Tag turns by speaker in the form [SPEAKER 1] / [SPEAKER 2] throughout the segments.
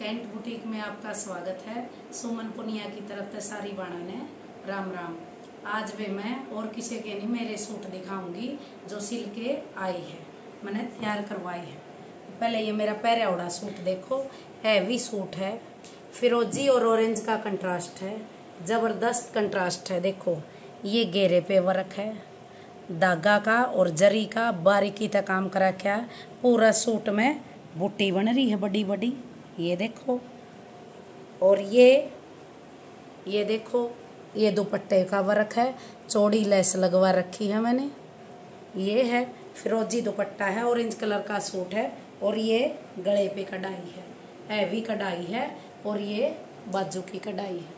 [SPEAKER 1] Cantt boutique में आपका स्वागत है। सुमन पुनिया की तरफ से सारी बाणा ने राम राम। आज भी मैं और किसी के नहीं मेरे सूट दिखाऊंगी जो सिल के आई है, मैंने तैयार करवाई है। पहले ये मेरा पहरा उड़ा सूट देखो, हैवी सूट है, फिरोजी और ऑरेंज का कंट्रास्ट है, जबरदस्त कंट्रास्ट है। देखो ये घेरे पे वर्क है, धागा का और जरी का बारीकी तक काम करा क्या। पूरा सूट में बूटी बन रही है बड़ी बड़ी, ये देखो। और ये देखो, ये दुपट्टे का वर्क है, चौड़ी लेस लगवा रखी है मैंने। ये है फिरोजी दुपट्टा है, ऑरेंज कलर का सूट है और ये गले पे कढ़ाई है, हैवी कढ़ाई है और ये बाजू की कढ़ाई है।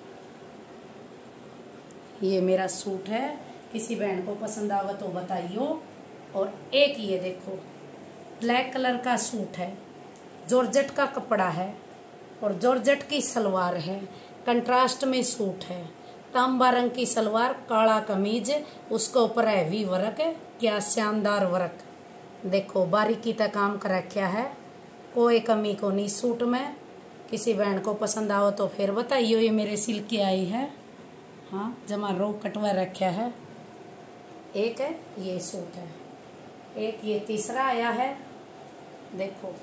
[SPEAKER 1] ये मेरा सूट है, किसी बहन को पसंद आवा तो बताइयो। और एक ये देखो ब्लैक कलर का सूट है, जॉर्जेट का कपड़ा है और जॉर्जेट की सलवार है, कंट्रास्ट में सूट है, तांबा रंग की सलवार, काला कमीज, उसके ऊपर हैवी वर्क है। क्या शानदार वर्क, देखो बारीकी तक काम कर रखा है, कोई कमी को नहीं सूट में। किसी बहन को पसंद आओ तो फिर बताइयो। ये मेरे सिल की आई है, हाँ जमा रो कटवा रखा है। एक है ये सूट है, एक ये तीसरा आया है, देखो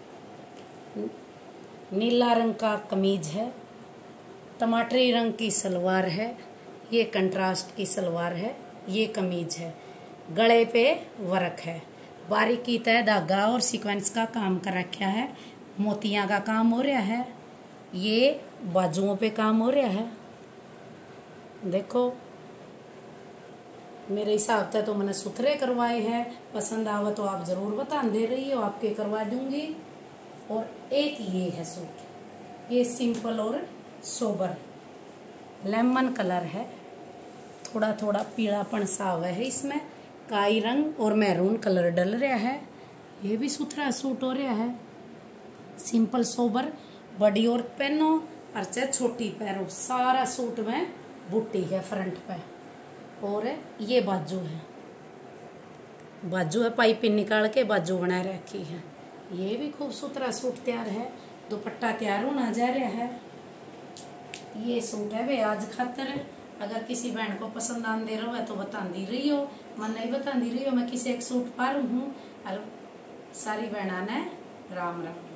[SPEAKER 1] नीला रंग का कमीज है, टमाटरी रंग की सलवार है, ये कंट्रास्ट की सलवार है, ये कमीज है, गले पे वर्क है, बारीकी तय धागा और सीक्वेंस का काम कर रखा है, मोतियां का काम हो रहा है, ये बाजुओं पे काम हो रहा है। देखो मेरे हिसाब से तो मैंने सुथरे करवाए हैं, पसंद आवा तो आप जरूर बता दे रही हो, आपके करवा दूंगी। और एक ये है सूट, ये सिंपल और सोबर लेमन कलर है, थोड़ा थोड़ा पीलापन सा हुआ है इसमें, काई रंग और मैरून कलर डल रहा है। ये भी सुथरा सूट हो रहा है, सिंपल सोबर, बड़ी और पहनो और चाहे छोटी पहनो, सारा सूट में बूटी है फ्रंट पे। और ये बाजू है, बाजू है पाइपिंग निकाल के बाजू बना रखी है। ये भी खूब सुथरा सूट तैयार है, दुपट्टा तैयार होना जा रहा है। ये सूट है वे आज खातर, अगर किसी बहन को पसंद आन दे रहा है तो बता दी रही हो, मैं नहीं बता दी रही हो, मैं किसी एक सूट पा रही हूँ। और सारी बहना ने राम राम।